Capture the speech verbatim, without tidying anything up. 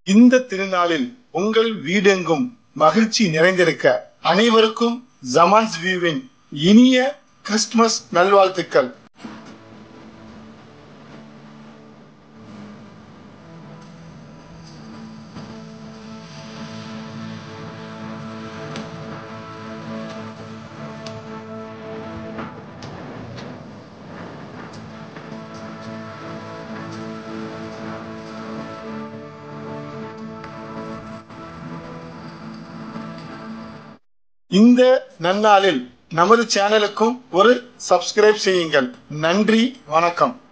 இந்த திருநாளில் உங்கள் வீடெங்கும் மகிழ்ச்சி நிறைந்திருக்க அனைவருக்கும் ஜமான்ஸ் வியூவின் இனிய கிறிஸ்துமஸ் நல்வாழ்த்துக்கள். இந்த நன்னாளில் நமது சேனலுக்கும் ஒரு சப்ஸ்கிரைப் செய்யுங்கள். நன்றி, வணக்கம்.